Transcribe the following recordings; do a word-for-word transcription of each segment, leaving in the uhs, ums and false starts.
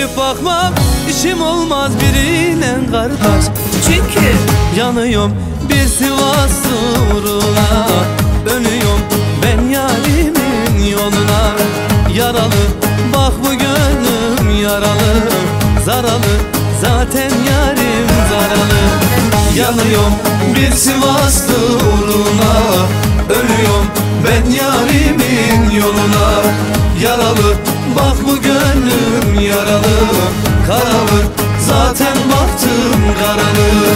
Dönüp bakmam işim olmaz birine kardeş. Çünkü yanıyorum bir Sivas uğruna, ölüyorum ben yarimin yoluna. Yaralı bak bu gönlüm yaralı, zaralı zaten yarim zaralı. Yanıyorum bir Sivaslı uğruna, ölüyorum ben yarimin yoluna. Yaralı bak bu gönlüm yaralı, karalı zaten baktım karalı.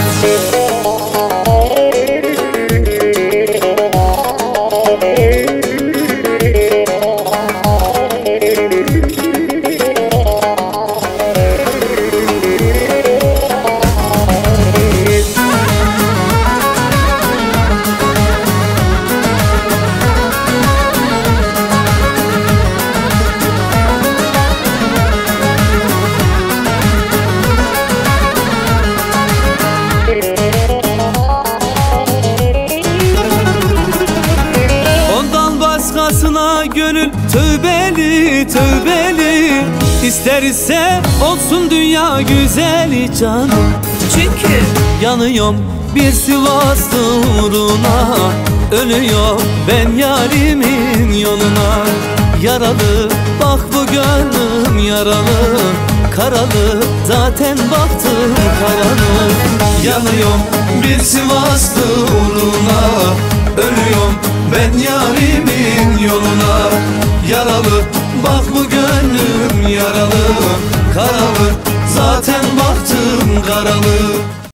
Başkasına gönül tövbeli tövbeli, İsterse olsun dünya güzeli canım. Çünkü yanıyorum bir Sivaslı uğruna, ölüyorum ben yarimin yoluna. Yaralı bak bu gönlüm yaralı, karalı zaten baktım karalı. Yanıyorum bir Sivaslı uğruna, ölüyorum ben yarimin yoluna. Yaralı bak bu gönlüm yaralı, karalı zaten baktım karalı.